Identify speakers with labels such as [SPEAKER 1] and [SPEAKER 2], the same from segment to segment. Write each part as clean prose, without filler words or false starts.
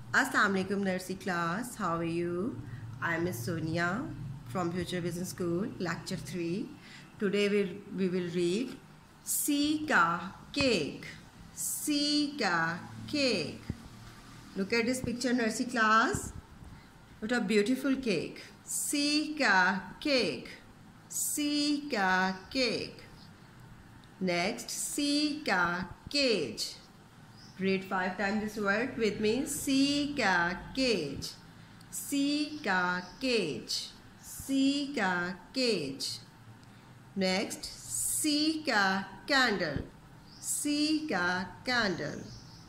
[SPEAKER 1] Assalamualaikum nursery class. How are you? I am Miss Sonia from Future Vision School, Lecture 3. Today we will read C ka cake. C ka cake. Look at this picture, nursery class. What a beautiful cake. C ka cake. C ka cake. Next, C ka cage. Read 5 times this word with me. C ka cage. C ka cage. C ka cage. Next, C ka candle. C ka candle.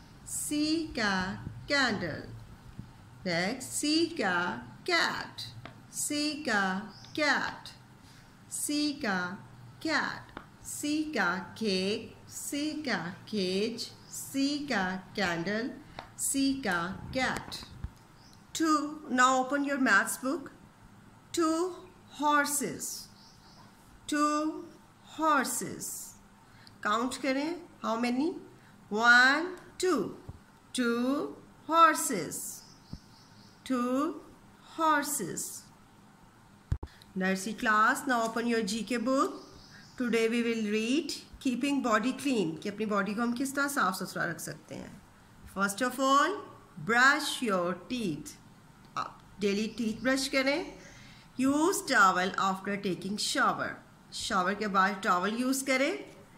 [SPEAKER 1] C ka candle. Next, C ka cat. C ka cat. C ka cat. C ka cake. C ka cage. C ka candle. C ka cat. 2. Now open your maths book. 2 horses. 2 horses. Count करें. How many? 1, 2. 2 horses. 2 horses. Nursery class, now open your GK book. Today we will read keeping body clean. कि अपनी body को हम किस तरह साफ सुथरा रख सकते हैं. First of all, brush your teeth. Daily teeth brush करें. Use towel after taking shower. Shower के बाद towel use करें.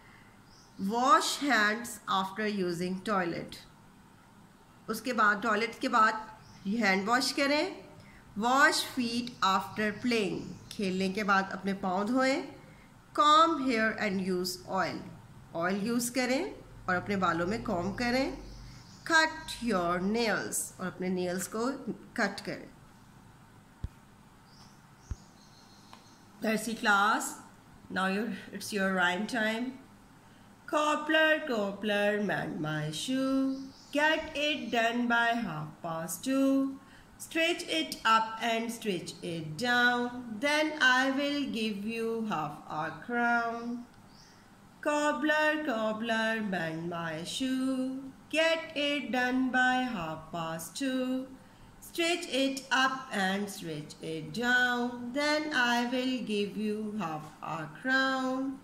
[SPEAKER 1] Wash hands after using toilet. उसके बाद toilet के बाद hand wash करें. Wash feet after playing. खेलने के बाद अपने पाँव धोएं. Comb hair and use oil. Oil use करें और अपने बालों में comb करें. Cut your nails और अपने nails को cut करें. Nursery class, now it's your rhyme time. Cobbler, cobbler, mend my shoe. Get it done by 2:30. Stretch it up and stretch it down. Then I will give you half a crown. Cobbler, cobbler, mend my shoe. Get it done by 2:30. Stretch it up and stretch it down. Then I will give you half a crown.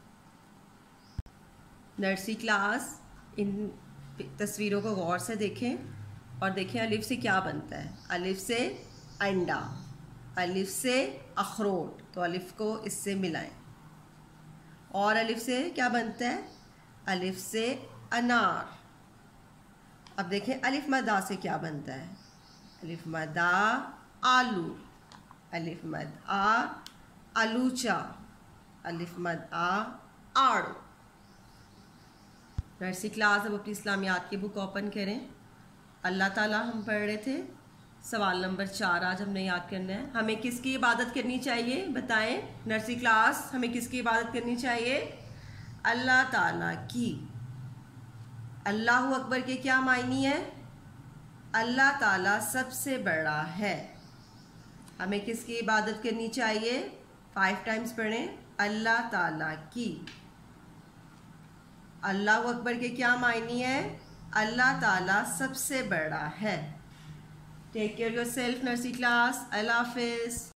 [SPEAKER 1] Nursery class, इन तस्वीरों को गौर से देखें और देखें अलिफ से क्या बनता है. अलिफ से अंडा, अलिफ से अखरोट, तो अलिफ को इससे मिलाएं. और अलिफ से क्या बनता है? अलिफ से अनार. अब देखें अलिफ मदा से क्या बनता है. अलिफ मदा आलू, अलिफ मद आ आलूचा, अलिफ मद आ आड़ू. नर्सरी क्लास, अब अपनी इस्लामियात की बुक ओपन करें. अल्लाह ताला हम पढ़ रहे थे. सवाल नंबर 4 आज हमने याद करना है. हमें किसकी इबादत करनी चाहिए बताएं. नर्सरी क्लास, हमें किसकी इबादत करनी चाहिए? अल्लाह ताला की. अल्लाहु अकबर के क्या मायनी है? अल्लाह ताला सबसे बड़ा है. हमें किसकी इबादत करनी चाहिए? 5 टाइम्स पढ़ें. अल्लाह ताला की. अल्लाहु अकबर के क्या मायनी है? अल्लाह ताला सबसे बड़ा है. Take care yourself nursery class. अल्लाह हाफिज़.